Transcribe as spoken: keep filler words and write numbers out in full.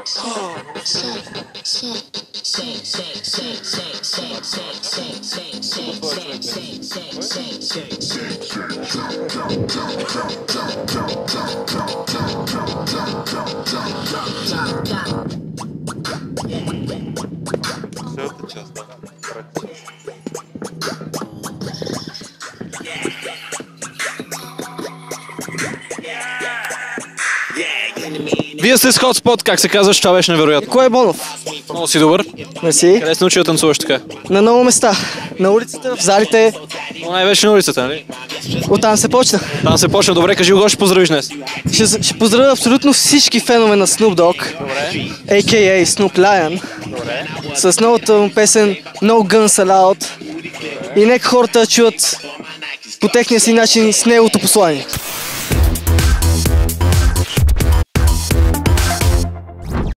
Следващата част, да. Вие сте с Hotspot, как се казваш, това беше невероятно. Кой е Бонов? Много си добър. Мерси. Къде си научил да танцуваш така? На много места. На улицата, в залите. Но най-вече на улицата, нали? Оттам се почна. Там се почна. Добре, кажи го, ще поздравиш днес. Ще, ще поздравя абсолютно всички фенове на Snoop Dogg, а ка а. Snoop Lion, с новата му песен No Guns Allowed. И нека хората чуят по техния си начин с неговото послание.